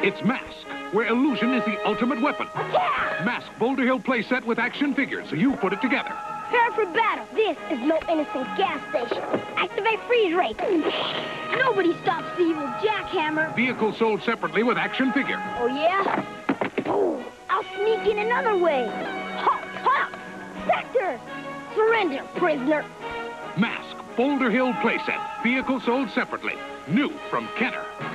It's M.A.S.K, where illusion is the ultimate weapon. Yeah! M.A.S.K Boulder Hill playset with action figures, so you put it together. Prepare for battle. This is no innocent gas station. Activate freeze rate. Nobody stops the evil jackhammer. Vehicles sold separately with action figure. Oh, yeah? Oh, I'll sneak in another way. Hop, hop. Sector. Surrender, prisoner. M.A.S.K Boulder Hill playset. Vehicles sold separately. New from Kenner.